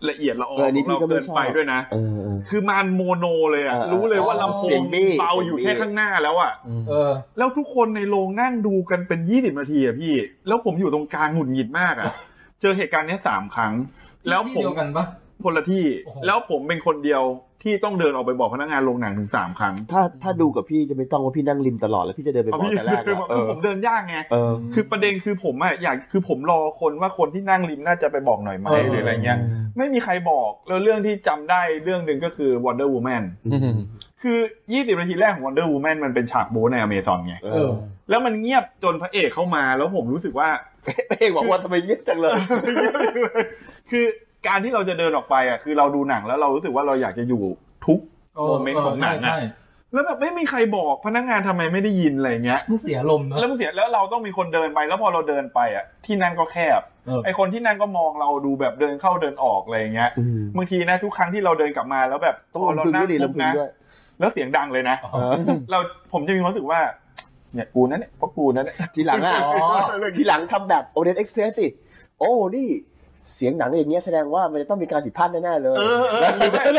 ละเอียดละออเอออันนี้พี่ก็ไม่เกินชอบไปด้วยนะเออเออคือมันโมโนเลยอ่ะเออรู้เลยว่าลำโพเสียงงบี้เบาอยู่เสียงบี้แค่ข้างหน้าแล้วอ่ะเออแล้วทุกคนในโรงนั่งดูกันเป็นยี่สิบนาทีอ่ะพี่ แล้วผมอยู่ตรงกลางหงุดหงิดมากอ่ะ เจอเหตุการณ์นี้สามครั้ง แล้วผมที่เดียวกันปะคนละที่โอ้โหแล้วผมเป็นคนเดียวที่ต้องเดินออกไปบอกพนักงานโรงหนังถึงสามครั้งถ้าถ้าดูกับพี่จะไม่ต้องว่าพี่นั่งริมตลอดแล้วพี่จะเดินไปบอกแต่แรกคืออะเออผมเดินยากไงเออคือประเด็นคือผมอะอยากคือผมรอคนว่าคนที่นั่งริมน่าจะไปบอกหน่อยไหมหรืออะไรเงี้ย ไม่มีใครบอกแล้วเรื่องที่จำได้เรื่องหนึ่งก็คือ Wonder Woman คือยี่สิบนาทีแรกของ Wonder Woman มันเป็นฉากโบ๊ใน Amazon ไงเออแล้วมันเงียบจนพระเอกเข้ามาแล้วผมรู้สึกว่าเอกบอกว่าทำไมเงียบจังเลยคือการที่เราจะเดินออกไปอ่ะคือเราดูหนังแล้วเรารู้สึกว่าเราอยากจะอยู่ทุกโมเมนต์ของหนังอ่ะแล้วแบบไม่มีใครบอกพนักงานทำไมไม่ได้ยินอะไรเงี้ยมันเสียลมณ์เนอะแล้วมันเสียแล้วเราต้องมีคนเดินไปแล้วพอเราเดินไปอ่ะที่นั่งก็แคบเออไอคนที่นั่งก็มองเราดูแบบเดินเข้าเดินออกอะไรเงี้ยอืมบางทีนะทุกครั้งที่เราเดินกลับมาแล้วแบบต้องพอเราลำพึงนั่ด้วยดิปุ๊บลำพึงนะด้วยแล้วเสียงดังเลยนะเออเราผมจะมีความรู้สึกว่าเนี่ยกูนั่นเนี่ยเพราะกูนั่นเนี่ยทีหลังอ่ะอ๋อทีหลังทำแบบ Orient Express สิโอ้นี่เสียงหนังอย่างเงี้ยแสดงว่ามันจะต้องมีการผิดพลาดแน่ๆเลยเออเออแล้ว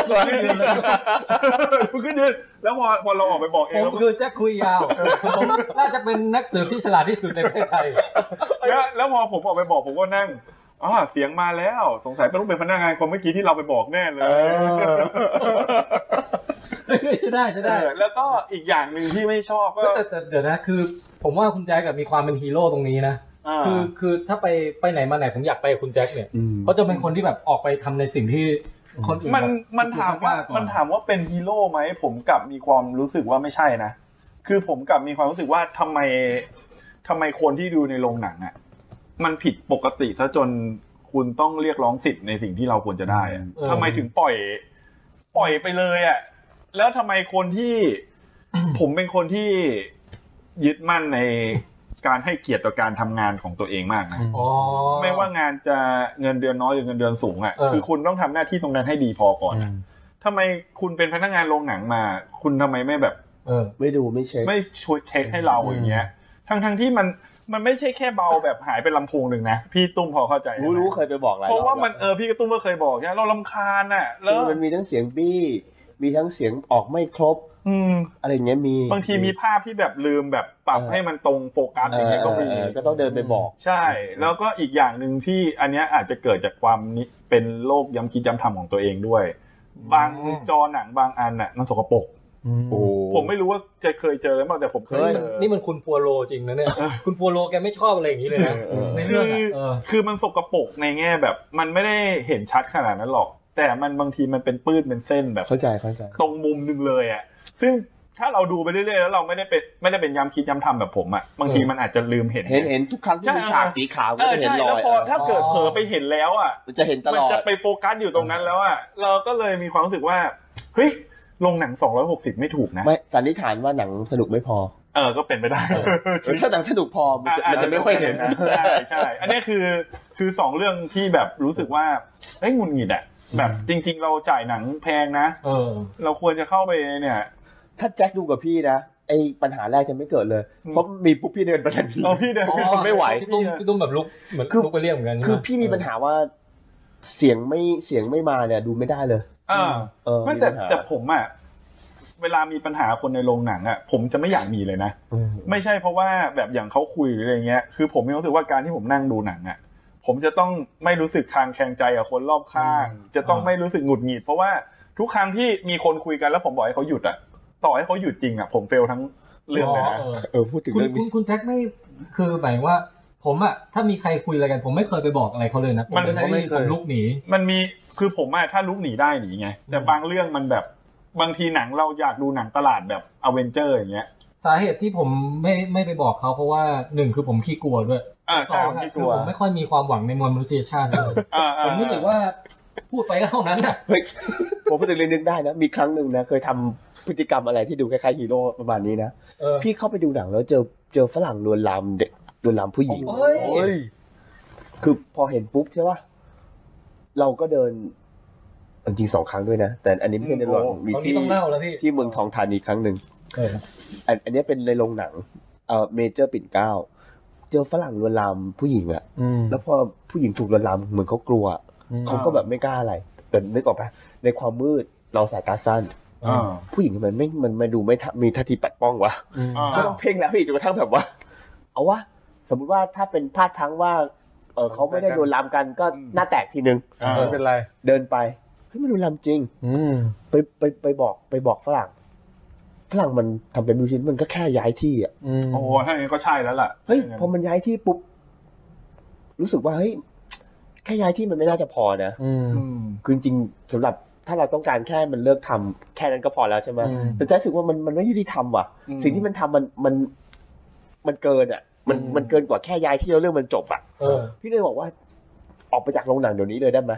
มันก็เดินแล้วพอพอเราออกไปบอกเอผงมแล้วคือแจ็คคุยยาวผมน่าจะเป็นนักสืบที่ฉลาดที่สุดในประเทศไทยแล้วแล้วพอผมออกไปบอกผมก็นั่งอ๋อเสียงมาแล้วสงสัยต้องเป็นพนักงานคนเมื่อกี้ที่เราไปบอกแน่เลยเออใช่ได้ใช่ได้เออแล้วก็อีกอย่างหนึ่งที่ไม่ชอบก็แต่แต่เดี๋ยวนะคือ ผมว่าคุณแจ็คกับมีความเป็นฮีโร่ตรงนี้นะอ่าคือคือถ้าไปไปไหนมาไหนผมอยากไปกับคุณแจ็คเนี่ยอืมเขาจะเป็นคนที่แบบออกไปทำในสิ่งที่คนอื่นมันแบบมันถามว่าก่อมันถามว่าเป็นฮีโร่ไหมผมกลับมีความรู้สึกว่าไม่ใช่นะคือผมกลับมีความรู้สึกว่าทำไมทำไมคนที่ดูในโรงหนังอ่ะมันผิดปกติซะจนคุณต้องเรียกร้องสิทธิ์ในสิ่งที่เราควรจะได้อะเออทำไมถึงปล่อย ปล่อยไปเลยอ่ะแล้วทำไมคนที่ ผมเป็นคนที่ยึดมั่นในการให้เกียรติต่อการทำงานของตัวเองมากนะอ๋อไม่ว่างานจะเงินเดือนน้อยหรือเงินเดือนสูงอ่ะเออคือคุณต้องทำหน้าที่ตรงนั้นให้ดีพอก่อนอะทำไมคุณเป็นพนักงานโรงหนังมา คุณทำไมไม่แบบเออไม่ดูไม่เช็คไม่ช่วยเช็คให้เราอย่างเงี้ย ทั้งทั้งที่มันมันไม่ใช่แค่เบาแบบหายไปลำโพงหนึ่งนะพี่ตุ้มพอเข้าใจไหมรู้รู้เคยไปบอกหลายเพราะว่าอบมันเออพี่ตุ้มก็เคยบอกใช่ไหมเราลำคาญอ่ะแล้วมันมีทั้งเสียงบี้มีทั้งเสียงออกไม่ครบอืมอะไรเงี้ยมีบางทีมีภาพที่แบบลืมแบบปรับเออให้มันตรงโฟกัสอย่างเงี้ยก็มีเออก็ต้องเดินไปบอกใช่ แล้วก็อีกอย่างหนึ่งที่อันเนี้ยอาจจะเกิดจากความนิเป็นโรคย้ำคิดย้ำทำของตัวเองด้วย บางจอหนังบางอันน่ะมันสกปรกโอ้ผมไม่รู้ว่าจะเคยเจอหรือเปล่าแต่ผมเคยเคยเจอนี่มันคุณพัวโลจริงนะเนี่ย คุณพัวโลแกไม่ชอบอะไรอย่างนี้เลยนะเออในคืเรื่องออะเออคือมันสกปรกในแง่แบบ มันไม่ได้เห็นชัดขนาดนั้นหรอก แต่มันบางทีมันเป็นปื้นเป็นเส้นแบบเข้าใจเข้าใจตรงมุมหนึงเลยอ่ะซึ่งถ้าเราดูไปเรื่อยๆแล้วเราไม่ได้เป็นไม่ได้เป็นย้ำคิดย้ำทำแบบผมอ่ะบางทีมันอาจจะลืมเห็นเห็นเห็นทุกครั้งที่มีฉากสีขาวเอก็อจะเห็นใช่รแล้วอยพอถ้าเกิดเผลอไปเห็นแล้วอ่ะมันจะเห็นตลมันอดจะไปโฟกัสอยู่ตรงนั้นแล้วอ่ะเราก็เลยมีความรู้สึกว่าเฮ้ยลงหนังสองร้อยหกสิบไม่ถูกนะไม่สันนิษฐานว่าหนังสนุกไม่พอเออก็เป็นไปได้ถ้าหนังสนุกพอมันจะมันจะไม่ค่อยเห็นใช่ใช่อันนี้คือคือสองเรื่องที่แบบรู้สึกว่าเอ้ยหงุดหงิดอ่ะแบบจริง ๆ เราจ่ายหนังแพงนะเออเราควรจะเข้าไปเนี่ยถ้าแจ็คดูกับพี่นะไอ้ปัญหาแรกจะไม่เกิดเลยอืมเพราะมีปุ๊บพี่เดินไปทันทีเอาพี่เดินอ๋อทนไม่ไหวพี่ตุ้มพี่ตุ้มแบบลุกเหมือนคือลุกไปเรียกเหมือนกันคือใช่ไหมพี่มีปัญหาว่าเสียงไม่เสียงไม่มาเนี่ยดูไม่ได้เลยอ่าเออไม่แต่ปัญหาแต่ผมอ่ะเวลามีปัญหาคนในโรงหนังอ่ะผมจะไม่อยากมีเลยนะอืมไม่ใช่เพราะว่าแบบอย่างเขาคุยหรืออะไรเงี้ยคือผมมีความรู้สึกว่าการที่ผมนั่งดูหนังอ่ะผมจะต้องไม่รู้สึกคลางแคลงใจกับคนรอบข้าง จะต้องไม่รู้สึกหงุดหงิดเพราะว่าทุกครั้งที่มีคนคุยกันแล้วผมบอกให้เขาหยุดอ่ะต่อให้เขาหยุดจริงอ่ะผมเฟลทั้งเรื่องเลยนะเออเออพูดถึงคุณเรื่องคุณนี้คุณแจ็คไม่คือหมายว่า ผมอะถ้ามีใครคุยอะไรกัน ผมไม่เคยไปบอกอะไรเขาเลยนะผมจะใช้วิธีผมลุกหนีมันมีคือผมอะถ้าลุกหนีได้หนีไงแต่บางเรื่องมันแบบบางทีหนังเราอยากดูหนังตลาดแบบอเวนเจอร์อย่างเงี้ยสาเหตุที่ผมไม่ไม่ไปบอกเขาเพราะว่าหนึ่งคือผมขี้กลัวด้วยอ่าสใช่องผมอะคิดคืตัอวผมไม่ค่อยมีความหวังในมวลมนุษยชาติเลยอ่าผมรู้สึกว่าพูดไปก็เท่านั้นน่ะเฮ้ยผมพูดถึงเรื่องนึงได้นะมีครั้งหนึ่งนะเคยทำพฤติกรรมอะไรที่ดูคล้ายๆฮีโร่ประมาณนี้นะเออพี่เข้าไปดูหนังแล้วเจอเจอฝรั่งลวนลามเด็กลวนลามผู้หญิงเฮ้ยโอ้ยคือพอเห็นปุ๊บใช่ป่ะเราก็เดินจริงๆสองครั้งด้วยนะแต่อันนี้ไม่ใช่ในโรงมีตอนนี้ที่ต้องเล่าแล้วพี่ที่เมืองทองธานีครั้งหนึ่งเอออันอันนี้เป็นในโรงหนังเอ่อเมเจอร์ปิ่นเกล้าเจอฝรั่งลวนลามผู้หญิงอะอืมแล้วพอผู้หญิงถูกลวนลามเหมือนเขากลัวเขาก็แบบไม่กล้าอะไรแต่นึกออกปะในความมืดเราสายตาสั้นผู้หญิงมันไม่มันไม่ดูไม่มีท่าทีปัดป้องวะก็ต้องเพ่งแล้วพี่จนกระทั่งแบบว่าเอาวะสมมุติว่าถ้าเป็นพลาดพลั้งว่าเออเขาไม่ได้โดนลามกันก็หน้าแตกทีนึงไม่เป็นไรเดินไปเฮ้ยมันโดนลามจริงไปไปไปบอกไปบอกฝรั่งฝรั่งมันทำเป็นบิวชินมันก็แค่ย้ายที่อ่ะโอ้ถ้าอย่างนี้ก็ใช่แล้วล่ะเฮ้ยพอมันย้ายที่ปุ๊บรู้สึกว่าเฮ้ยแค่ย้ายที่มันไม่น่าจะพอนะคือจริงๆสำหรับถ้าเราต้องการแค่มันเลิกทำแค่นั้นก็พอแล้วใช่ไหมแต่ใจรู้สึกว่ามันมันไม่ยุติธรรมว่ะสิ่งที่มันทำมันมันมันเกินอ่ะมันมันเกินกว่าแค่ย้ายที่แล้วเรื่องมันจบอ่ะพี่เลยบอกว่าออกไปจากโรงหนังเดี๋ยวนี้เลยได้ไหม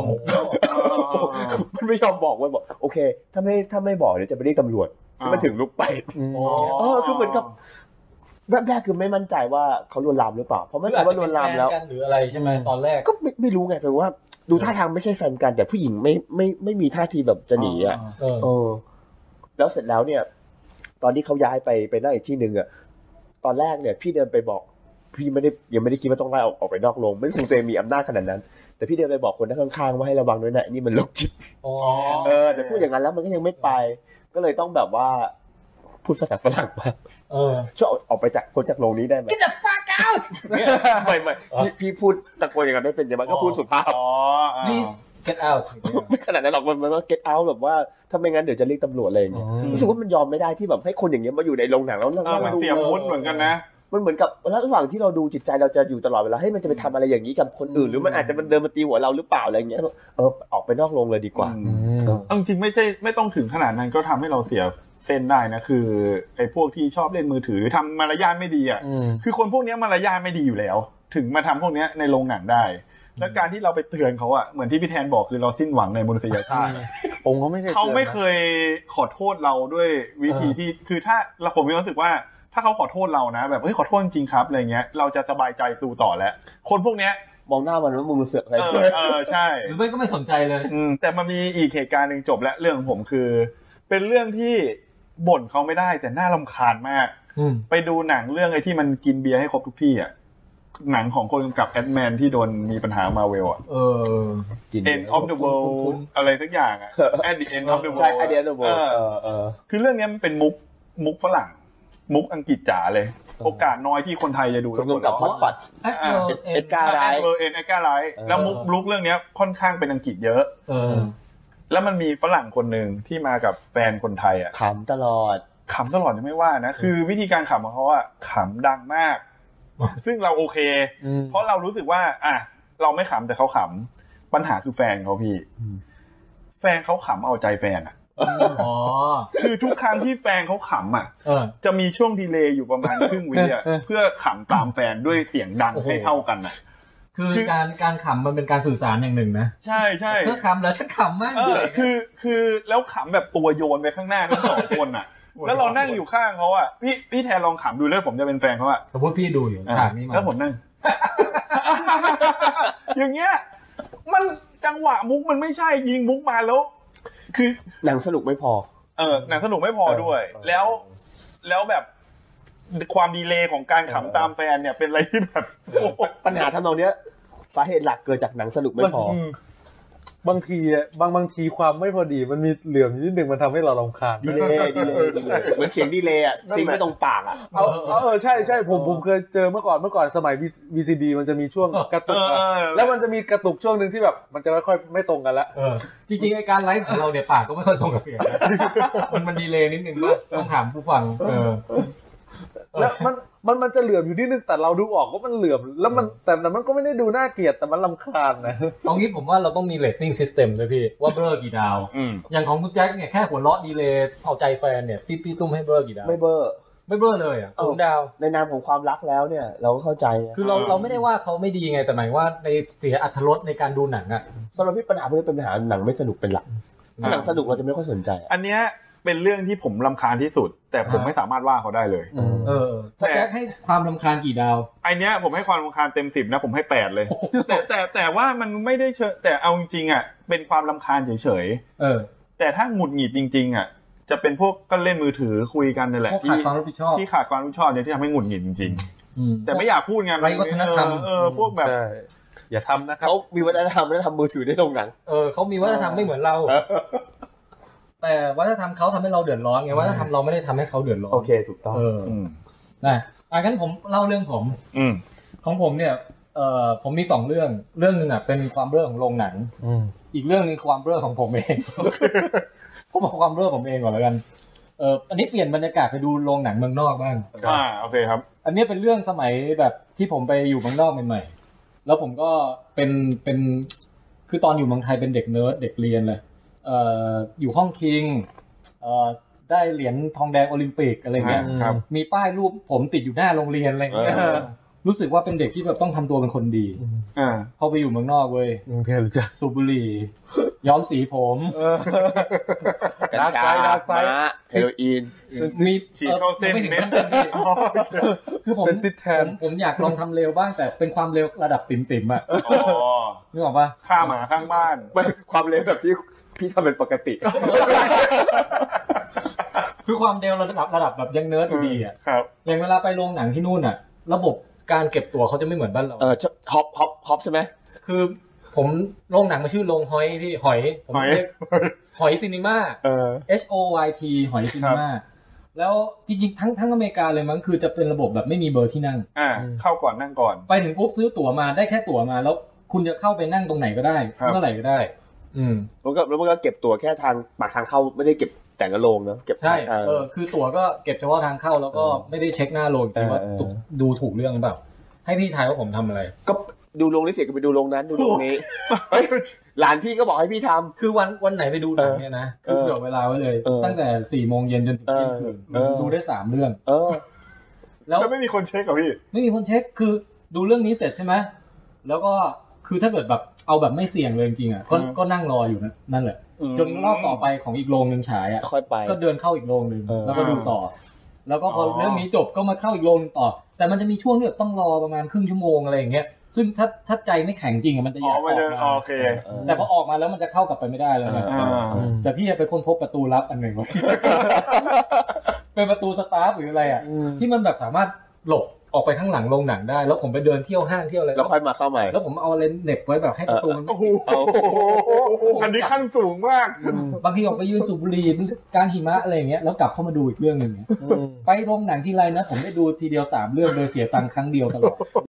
มันไม่ยอมบอกว่าบอกโอเคถ้าไม่ถ้าไม่บอกเดี๋ยวจะไปเรียกตำรวจมันถึงลุกไปเออคือเหมือนกับแวบแรกคือไม่มั่นใจว่าเขาลวนลามหรือเปล่าเพราะมั่นใจว่าลวนลามแล้วหรืออะไรใช่ไหมตอนแรกก็ไม่ไม่รู้ไงแปลว่าดูท่าทางไม่ใช่แฟนกันแต่ผู้หญิงไม่ไม่ไม่มีท่าทีแบบจะหนีอ่ะเออแล้วเสร็จแล้วเนี่ยตอนที่เขาย้ายไปไปนั่งอีกที่นึงอ่ะตอนแรกเนี่ยพี่เดินไปบอกพี่ไม่ได้ยังไม่ได้คิดว่าต้องไล่ออกออกไปนอกโรงไม่คงตัวเองมีอำนาจขนาดนั้นแต่พี่เดินไปบอกคนข้างๆว่าให้ระวังด้วยนะนี่มันโรคจิตเออแต่พูดอย่างนั้นแล้วมันก็ยังไม่ไปก็เลยต้องแบบว่าพูดภาษาฝรั่งมาเออช่วยออกไปจากคนจากโรงนี้ได้ไหม Get the fuck out ไม่ไม่พี่พี่พูดตะโกนอย่างนั้นไม่เป็นแต่มันก็พูดสุภาพ please get out ไม่ขนาดนั้นหรอกมันมันก็ get out แบบว่าถ้าไม่งั้นเดี๋ยวจะเรียกตำรวจอะไรอย่างเงี้ยรู้สึกว่ามันยอมไม่ได้ที่แบบให้คนอย่างเงี้ยมาอยู่ในโรงหนังแล้วเราเสียมุดเหมือนกันนะมันเหมือนกับระหว่างที่เราดูจิตใจเราจะอยู่ตลอดเวลาให้มันจะไปทำอะไรอย่างนี้กับคนอื่นหรือมันอาจจะมันเดินมาตีหัวเราหรือเปล่าอะไรเงี้ยเออออกไปนอกโรงเลยดีกว่าจริงๆไม่ใช่ไม่ต้องถึงขนาดนั้นก็ทำให้เราเสียเส้นได้นะคือไอ้พวกที่ชอบเล่นมือถือทำมารยาทไม่ดีอ่ะคือคนพวกนี้มารยาทไม่ดีอยู่แล้วถึงมาทำพวกนี้ในโรงหนังได้แล้วการที่เราไปเตือนเขาอ่ะเหมือนที่พี่แทนบอกคือเราสิ้นหวังในมนุษยชาติองค์เขาไม่เขาไม่เคยขอโทษเราด้วยวิธีที่คือถ้าเราผมมีความรู้สึกว่าถ้าเขาขอโทษเรานะแบบเฮ้ยขอโทษจริงครับอะไรเงี้ยเราจะสบายใจดูต่อแล้วคนพวกเนี้ยมองหน้ามันว่ามึงเสือกอะไรเออเออใช่หรือไม่ก็ไม่สนใจเลยอืมแต่มันมีอีกเหตุการณ์นึงจบแล้วเรื่องของผมคือเป็นเรื่องที่บ่นเขาไม่ได้แต่น่ารำคาญมากไปดูหนังเรื่องไอ้ที่มันกินเบียร์ให้ครบทุกที่อ่ะหนังของคนกำกับแอดแมนที่โดนมีปัญหามาเวลอ่ะเออ End of the World อะไรสักอย่างอ่ะ At the End of the World ใช่ At the End of the World เออเออคือเรื่องนี้มันเป็นมุกมุกฝรั่งมุกอังกฤษจ๋าเลยโอกาสน้อยที่คนไทยจะดูคนกำกับฮอตฟัดเอ็ดการ์ไรท์เออเอ็ดการ์ไรท์แล้วมุกลุกเรื่องนี้ค่อนข้างเป็นอังกฤษเยอะเออแล้วมันมีฝรั่งคนนึงที่มากับแฟนคนไทยอ่ะขำตลอดขำตลอดยังไม่ว่านะคือวิธีการขำของเขาอ่ะขำดังมากซึ่งเราโอเคเพราะเรารู้สึกว่าอ่ะเราไม่ขำแต่เขาขำปัญหาคือแฟนเขาพี่แฟนเขาขำเอาใจแฟนอ่ะอ๋อคือทุกครั้งที่แฟนเขาขำอ่ะจะมีช่วงดีเลย์อยู่ประมาณครึ่งวิอ่ะเพื่อขำตามแฟนด้วยเสียงดังให้เท่ากันอ่ะคือการการขำมันเป็นการสื่อสารอย่างหนึ่งนะใช่ใช่เธอขำแล้วฉันขำมากเลยคือคือแล้วขำแบบตัวโยนไปข้างหน้าทั้งสองคนอ่ะแล้วเรานั่งอยู่ข้างเขาอ่ะพี่พี่แทนลองขำดูแล้วผมจะเป็นแฟนเขาอ่ะสมมติพี่ดูอยู่ฉากนี้มาแล้วผมนั่งอย่างเงี้ยมันจังหวะมุกมันไม่ใช่ยิงมุกมาแล้วคือหนังสนุกไม่พอเออหนังสนุกไม่พอด้วยแล้วแล้วแบบความดีเลย์ของการขำตามแฟนเนี่ยเป็นอะไรที่แบบปัญหาทำนองเนี้ยสาเหตุหลักเกิดจากหนังสนุกไม่พอบางทีบางบางทีความไม่พอดีมันมีเหลื่อมนิดนึงมันทำให้เรารำคาญดีเลยดีเลยเหมือนเสียงดีเลยอ่ะเสียงไม่ตรงปากอ่ะเอาเออใช่ใช่ผมผมเคยเจอเมื่อก่อนเมื่อก่อนสมัย วี ซี ดี มันจะมีช่วงกระตุกแล้วมันจะมีกระตุกช่วงนึงที่แบบมันจะไม่ค่อยไม่ตรงกันละจริงๆไอ้การไลฟ์ของเราเนี่ยปากก็ไม่ค่อยตรงกับเสียงมันมันดีเลยนิดนึงว่าต้องถามผู้ฟังเออแล้วมันมันมันจะเหลื่อมอยู่นิดนึงแต่เราดูออกว่ามันเหลื่อมแล้วมันแต่มันก็ไม่ได้ดูน่าเกลียดแต่มันรำคาญนะเอางี้ผมว่าเราต้องมีเรตติ้งซิสเต็มด้วยพี่ว่าเบอร์กี่ดาวอย่างของคุณแจ็คเนี่ยแค่หัวเราะดีเลยเอาใจแฟนเนี่ยพี่พี่ตุ้มให้เบอร์กี่ดาวไม่เบอร์ไม่เบอร์เลยอ่ะศูนย์ดาวในนามของความรักแล้วเนี่ยเราก็เข้าใจคือเราเราไม่ได้ว่าเขาไม่ดีไงแต่หมายว่าในเสียอรรถรสในการดูหนังอ่ะสำหรับพี่ปัญหาพวกนี้เป็นปัญหาหนังไม่สนุกเป็นหลักถ้าหนังสนุกเราจะไม่ค่อยสนใจอันเนี้ยเป็นเรื่องที่ผมรำคาญที่สุดแต่ผมไม่สามารถว่าเขาได้เลยเออแต่แจ็คให้ความรำคาญกี่ดาวไอเนี้ยผมให้ความรำคาญเต็มสิบนะผมให้แปดเลยแต่แต่แต่ว่ามันไม่ได้เชิงแต่เอาจริงๆอ่ะเป็นความรำคาญเฉยๆเออแต่ถ้าหงุดหงิดจริงๆอ่ะจะเป็นพวกก็เล่นมือถือคุยกันนี่แหละที่ที่ขาดความรับผิดชอบเนี่ยที่ทำให้หงุดหงิดจริงๆแต่ไม่อยากพูดไงไรวัฒนธรรมเออพวกแบบอย่าทำนะครับเขามีวัฒนธรรมแล้วทำมือถือได้ลงหนังเออเขามีวัฒนธรรมไม่เหมือนเราแต่วัฒนธรรมเขาทำให้เราเดือดร้อนไงวัฒนธรรมเราไม่ได้ทำให้เขาเดือดร้อนโอเคถูกต้องเออนะอ่ะงั้นผมเล่าเรื่องผมของผมเนี่ยเอ่อผมมีสองเรื่องเรื่องนึงอ่ะเป็นความเรื่องของโรงหนังอีกเรื่องนึงความเรื่องของผมเองผมบอกความเรื่องผมเองก่อนแล้วกันเอออันนี้เปลี่ยนบรรยากาศไปดูโรงหนังเมืองนอกบ้างอ่าโอเคครับอันนี้เป็นเรื่องสมัยแบบที่ผมไปอยู่เมืองนอกใหม่ๆแล้วผมก็เป็นเป็นคือตอนอยู่เมืองไทยเป็นเด็กเนิร์ดเด็กเรียนเลยเอ่ออยู่ห้องคิงเอ่อได้เหรียญทองแดงโอลิมปิกอะไรเงี้ยมีป้ายรูปผมติดอยู่หน้าโรงเรียนอะไรเงี้ยรู้สึกว่าเป็นเด็กที่แบบต้องทำตัวเป็นคนดีพอไปอยู่เมืองนอกเว้ยเพื่อนรู้จักสูบบุหรี่ย้อมสีผมกัญชาม้าเฮโรอีนมีฉีดเข้าเส้นเม็ดคือผมผมอยากลองทำเร็วบ้างแต่เป็นความเร็วระดับติ๋มๆอ่ะนึกออกปะฆ่าหมาข้างบ้านความเร็วแบบที่พี่ทำเป็นปกติคือความเร็วระดับระดับแบบยังเนิร์ดอยู่ดีอ่ะอย่างเวลาไปโรงหนังที่นู่นอ่ะระบบการเก็บตั๋วเขาจะไม่เหมือนบ้านเราเออฮอปฮอปฮอปใช่ไหมคือผมโรงหนังมาชื่อโรงหอยพี่หอยผมเรียกหอยซินีมาเออ H O Y T หอยซินีมาแล้วจริงๆทั้งทั้งอเมริกาเลยมั้งคือจะเป็นระบบแบบไม่มีเบอร์ที่นั่งอ่าเข้าก่อนนั่งก่อนไปถึงปุ๊บซื้อตั๋วมาได้แค่ตั๋วมาแล้วคุณจะเข้าไปนั่งตรงไหนก็ได้เมื่อไหร่ก็ได้อืมแล้วก็แล้วมันก็เก็บตั๋วแค่ทางปากทางเข้าไม่ได้เก็บแต่งกระโรงนะเก็บใช่เออคือตั๋วก็เก็บเฉพาะทางเข้าแล้วก็ไม่ได้เช็คหน้าโรงจริงว่าดูถูกเรื่องหรือเปล่าให้พี่ทายว่าผมทำอะไรก็ดูโรงนี้เสร็จก็ไปดูโรงนั้นดูโรงนี้หลานพี่ก็บอกให้พี่ทำคือวันวันไหนไปดูหนังเนี่ยนะคือเผื่อเวลาไว้เลยตั้งแต่สี่โมงเย็นจนถึงเที่ยงคืนดูได้สามเรื่องแล้วไม่มีคนเช็คกับพี่ไม่มีคนเช็คคือดูเรื่องนี้เสร็จใช่ไหมแล้วก็คือถ้าเกิดแบบเอาแบบไม่เสี่ยงเลยจริงๆอ่ะก็ก็นั่งรออยู่นั่นแหละจนรอบต่อไปของอีกโรงนึงฉายอ่ะค่อยไปก็เดินเข้าอีกโรงนึงแล้วก็ดูต่อแล้วก็พอเรื่องนี้จบก็มาเข้าอีกโรงต่อแต่มันจะมีช่วงที่แบบต้องรอประมาณครึ่งชั่วโมงอะไรอย่างเงี้ยซึ่งถ้าถ้าใจไม่แข็งจริงมันจะอยากออกมาโอเคแต่พอออกมาแล้วมันจะเข้ากลับไปไม่ได้แล้วนะแต่พี่ไปค้นพบประตูลับอันหนึ่งไว้เป็นประตูสตาร์ฟหรืออะไรอ่ะที่มันแบบสามารถหลบออกไปข้างหลังโรงหนังได้แล้วผมไปเดินเที่ยวห้างเที่ยวอะไรแล้วค่อยมาเข้าใหม่แล้วผมเอาเลนส์เหน็บไว้แบบให้ประตูมันโอ้โหอันนี้ขั้นสูงมากบางทีออกไปยืนสูบบุหรี่กลางหิมะอะไรอย่างเงี้ยแล้วกลับเข้ามาดูอีกเรื่องนึงไปโรงหนังทีไรนะผมได้ดูทีเดียวสามเรื่องโดยเสียตังค์ครั้งเดียวตลอด